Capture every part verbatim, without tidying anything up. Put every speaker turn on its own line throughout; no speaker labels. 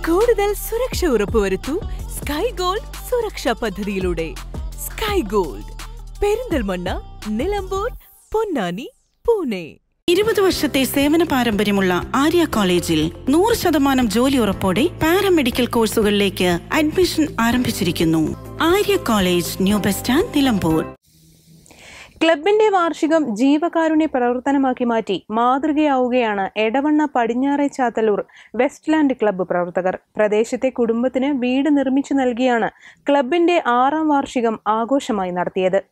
കൂടുതൽ സുരക്ഷ ഉറപ്പുവരുത്തൂ sky gold സുരക്ഷാ പദ്ധതിയിലൂടെ. Sky gold, Perinthalmanna, Nilambur, Ponnani, Pune.
ഇരുപത് വർഷത്തെ സേവന പാരമ്പര്യമുള്ള ആര്യ കോളേജിൽ നൂറ് ശതമാനം ജോലി ഉറപ്പോടെ പാരാമെഡിക്കൽ കോഴ്സുകളിലേക്ക് അഡ്മിഷൻ ആരംഭിച്ചിരിക്കുന്നു. Arya college, new bus stand, Nilambur.
ക്ലബിന്റെ വാർഷികം ജീവകാരുണ്യ പ്രവർത്തനമാക്കി മാറ്റി മാതൃകയാവുകയാണ് എടവണ്ണ പടിഞ്ഞാറെ ചാത്തല്ലൂർ വെസ്റ്റ്ലാൻഡ് ക്ലബ്ബ് പ്രവർത്തകർ. പ്രദേശത്തെ കുടുംബത്തിന് വീട് നിർമ്മിച്ചു നൽകിയാണ് ക്ലബിന്റെ ആറാം വാർഷികം ആഘോഷമായി നടത്തിയത്.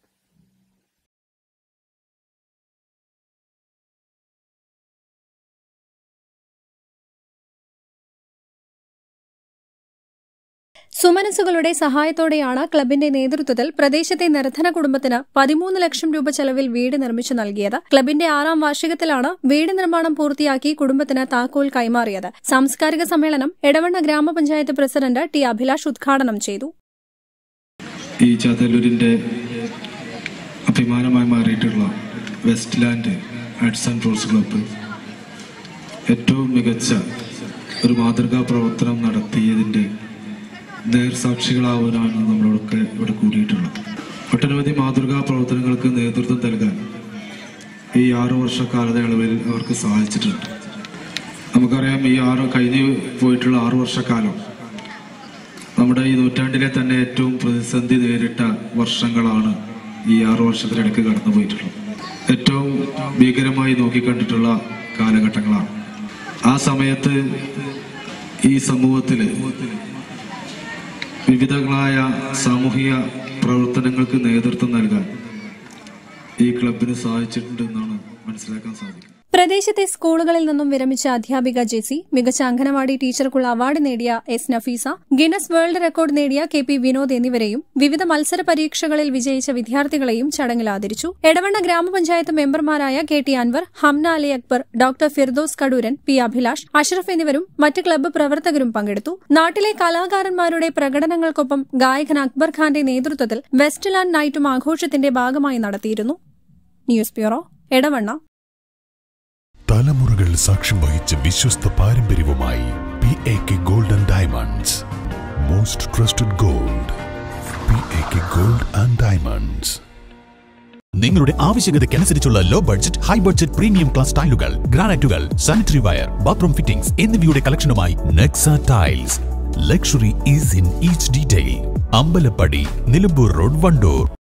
സുമനസുകളുടെ സഹായത്തോടെയാണ് ക്ലബിന്റെ നേതൃത്വത്തിൽ പ്രദേശത്തെ നിർധന കുടുംബത്തിന് പതിമൂന്ന് ലക്ഷം രൂപ ചെലവിൽ വീട് നിർമ്മിച്ചു നൽകിയത്. ക്ലബിന്റെ ആറാം വാർഷികത്തിലാണ് വീട് നിർമ്മാണം പൂർത്തിയാക്കി കുടുംബത്തിന് താക്കോൽ കൈമാറിയത്. സാംസ്കാരിക സമ്മേളനം എടവണ്ണ ഗ്രാമപഞ്ചായത്ത് പ്രസിഡന്റ് ടി അഭിലാഷ് ഉദ്ഘാടനം ചെയ്തു.
ഈ ചാത്തല്ലൂരിന്റെ അഭിമാനമായി മാറിയിട്ടുള്ള Westland arts and sports club ഏറ്റവും മികച്ച ഒരു മാതൃകാ പ്രവർത്തനം നടത്തിയതിന്റെ നേർസാക്ഷികളാവാനാണ് നമ്മളൊക്കെ ഇവിടെ കൂടിയിട്ടുള്ളത്. ഒട്ടനവധി മാതൃകാ പ്രവർത്തനങ്ങൾക്ക് നേതൃത്വം നൽകാൻ ഈ ആറു വർഷ കാലയളവിൽ അവർക്ക് സാധിച്ചിട്ടുണ്ട്. നമുക്കറിയാം, ഈ ആറ് കഴിഞ്ഞ് പോയിട്ടുള്ള ആറു വർഷക്കാലം നമ്മുടെ ഈ നൂറ്റാണ്ടിലെ തന്നെ ഏറ്റവും പ്രതിസന്ധി നേരിട്ട വർഷങ്ങളാണ് ഈ ആറു വർഷത്തിനിടയ്ക്ക് കടന്നു പോയിട്ടുള്ളത്. ഏറ്റവും ഭീകരമായി നോക്കിക്കണ്ടിട്ടുള്ള കാലഘട്ടങ്ങളാണ്. ആ സമയത്ത് ഈ സമൂഹത്തിൽ വിവിധങ്ങളായ സാമൂഹിക പ്രവർത്തനങ്ങൾക്ക് നേതൃത്വം നൽകാൻ ഈ ക്ലബിന് സാധിച്ചിട്ടുണ്ടെന്നാണ് മനസ്സിലാക്കാൻ സാധിക്കുന്നത്.
പ്രദേശത്തെ സ്കൂളുകളിൽ നിന്നും വിരമിച്ച അധ്യാപിക ജെസി, മികച്ച അംഗനവാടി ടീച്ചർക്കുള്ള അവാർഡ് നേടിയ S Nafeesa, Guinness world record നേടിയ കെ പി വിനോദ് എന്നിവരെയും വിവിധ മത്സര പരീക്ഷകളിൽ വിജയിച്ച വിദ്യാർത്ഥികളെയും ചടങ്ങിൽ ആദരിച്ചു. എടവണ്ണ ഗ്രാമപഞ്ചായത്ത് മെമ്പർമാരായ K T Anvar, Hamna Ali Akbar, doctor Firdous Kaduran, P Abhilash, Ashraf എന്നിവരും മറ്റ് ക്ലബ്ബ് പ്രവർത്തകരും പങ്കെടുത്തു. നാട്ടിലെ കലാകാരന്മാരുടെ പ്രകടനങ്ങൾക്കൊപ്പം ഗായകൻ അക്ബർ ഖാന്റെ നേതൃത്വത്തിൽ വെസ്റ്റ്ലാൻഡ് നൈറ്റും ആഘോഷത്തിന്റെ ഭാഗമായി നടത്തിയിരുന്നു. News bureau, Edavanna.
തലമുറകൾ സാക്ഷ്യം വഹിച്ച വിശ്വസ്ത പാരമ്പര്യവുമായി P A K gold and diamonds. Most trusted gold. P A K gold and diamonds.
നിങ്ങളുടെ ആവശ്യകതയ്ക്കനുസരിച്ചുള്ള low budget, high budget, premium class ടൈലുകൾ, ഗ്രാനൈറ്റുകൾ, സാനിറ്ററി വയർ, ബാത്റൂം ഫിറ്റിംഗ്സ് എന്നിവയുടെ കളക്ഷനുമായി Nexa tiles. Luxury is in each detail. Ambalappadi, Nilambur road, Wandoor.